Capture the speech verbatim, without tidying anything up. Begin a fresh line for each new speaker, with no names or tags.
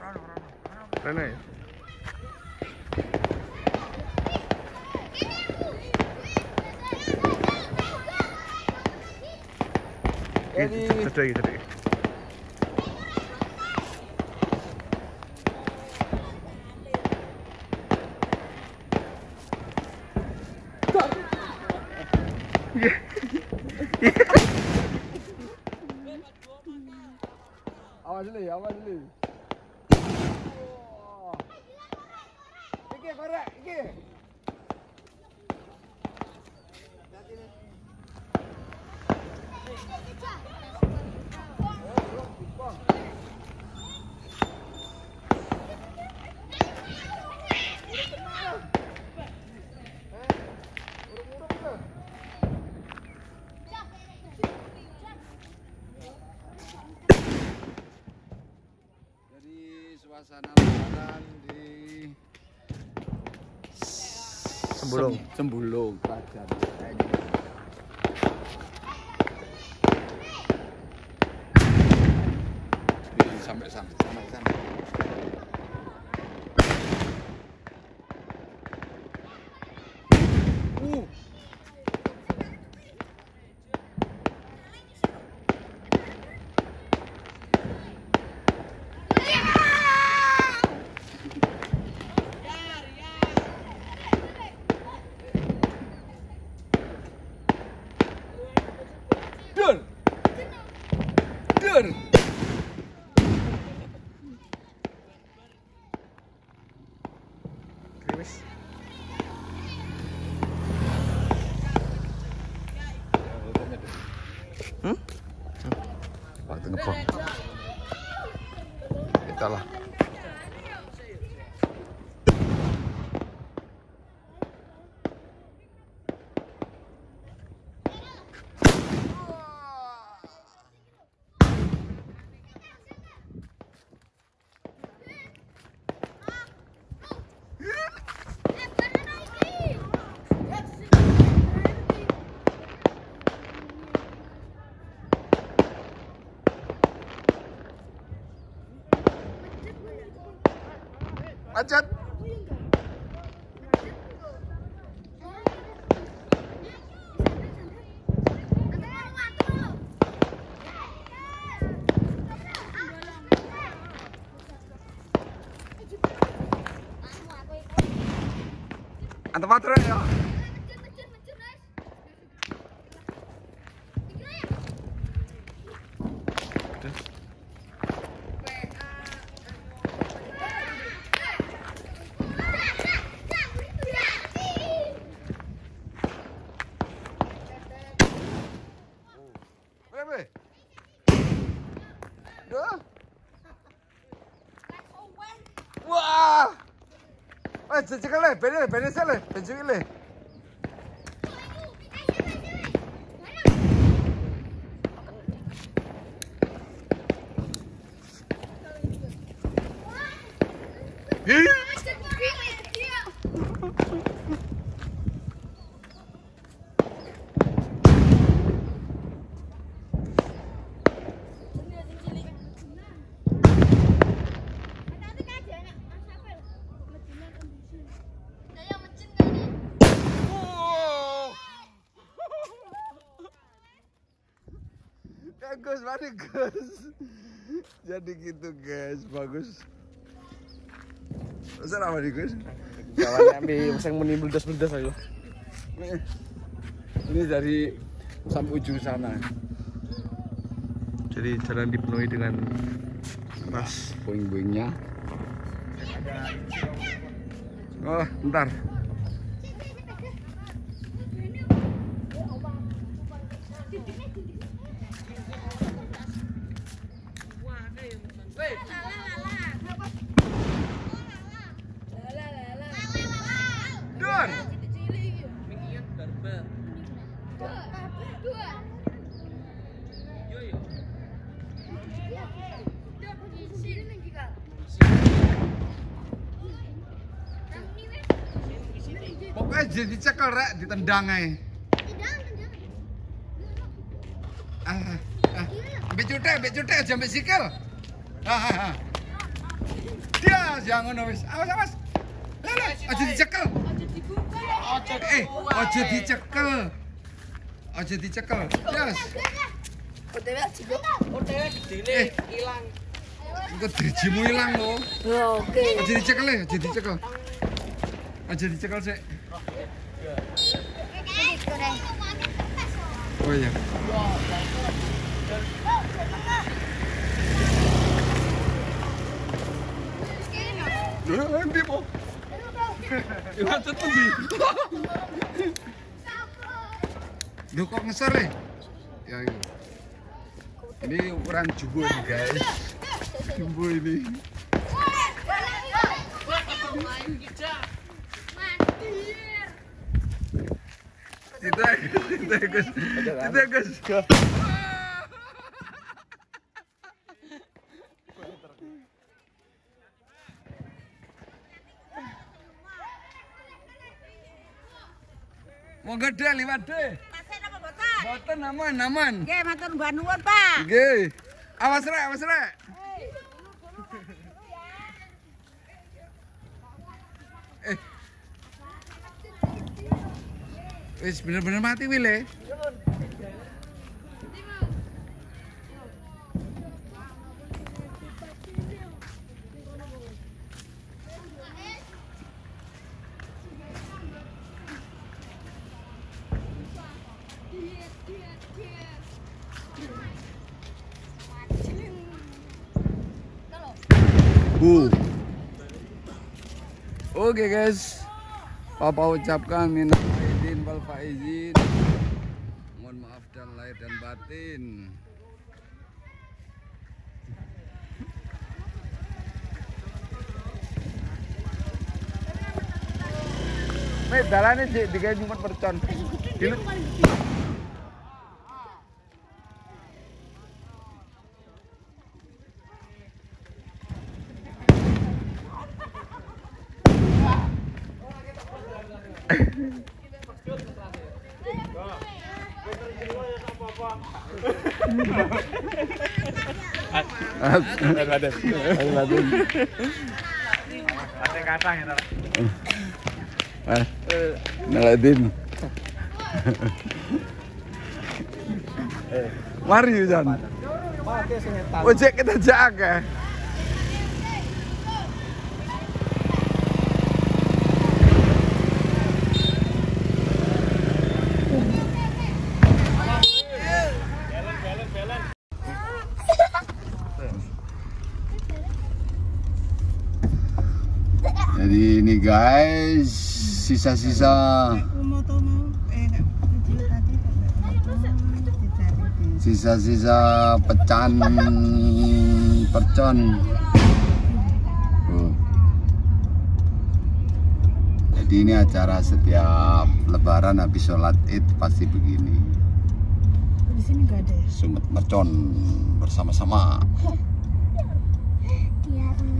Rene ya?
Jadi
Cedek, cedek.
awas dulu, awas dulu. Iki korek, iki. Suasana lebaran di
Sembulung.
Sem Sembulung Kerajaan. Di sampai sampai sampai sampai. Uh. Dur. Dur.
Krimis. Hmm?
Waktu ngebom. Kita lah.
Macet. Antep baterai ya. Wah, eh cekal le, bener bener sih le, pencuci le. Gus, mari Gus. Jadi gitu guys, bagus. Masa nama di Gus? Jalannya ambil yang meni meledas-meledas ayo.
Ini dari sampai ujung sana.
Jadi jalan dipenuhi dengan ras.
Puing-puingnya.
Oh, bentar. Dur. Pokoknya jadi cekel rek, ditendang aja. Ah, ah. Ambek cutek, ambek cutek aja ambek sikil. Ah, ah, ah. aja ngono wis. Awas awas. Lele, aja dicekel. Eh, aja dicekel. Aja dicekel. Yes.
O T W juga. O T W gedene ilang.
Engko drijimu ilang lho.
Oke.
Aja dicekel ya, aja dicekel. Aja dicekel sik. Oh iya. Eh, endi po? Ya tetep di. Lho kok ngeser ya? Ya itu. Ini ukuran jumbo nih guys. Jumbo ini. Kita, kita guys, kita guys. Mau gede liwat deh.
Pasen apa boten?
Boten aman, aman.
Nggih, matur mbah nuwun, Pak.
Nggih. Awas rek, awas rek. Eh. Wis bener-bener mati wile. Uh. Oke guys, Papa ucapkan minal aidin wal faizin. Mohon maaf dan lahir dan batin. Nih dalane sih digawe nyumet percon.
Ate kacang ya, Tar.
Eh, Naladin. Mari Jan. Ojek kita jaga. Jadi ini guys, sisa-sisa sisa-sisa pecahan percon. Oh. Jadi ini acara setiap Lebaran habis sholat Id pasti begini.
Di sini enggak ada ya?
Sumet mercon bersama-sama.
Iya.